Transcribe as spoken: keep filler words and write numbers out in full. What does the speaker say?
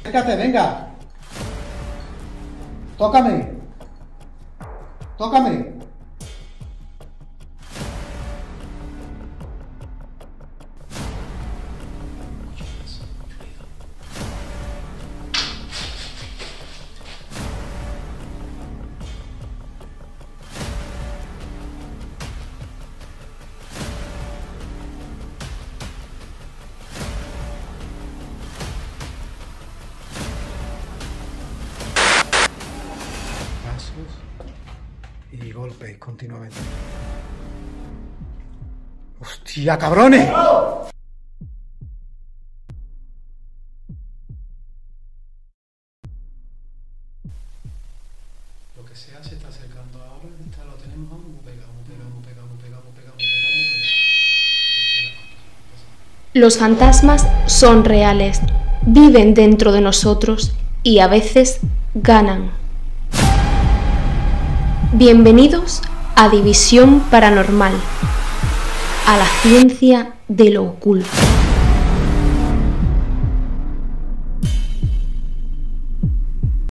Acércate, venga. Tócame. Tócame. Y golpes continuamente. ¡Hostia, cabrones! Lo que sea se está acercando ahora, está, lo tenemos muy pegado, muy pegado, muy pegado, muy pegado, muy pegado, muy pegado, muy pegado. Los fantasmas son reales, viven dentro de nosotros y a veces ganan. Bienvenidos a División Paranormal, a la ciencia de lo oculto.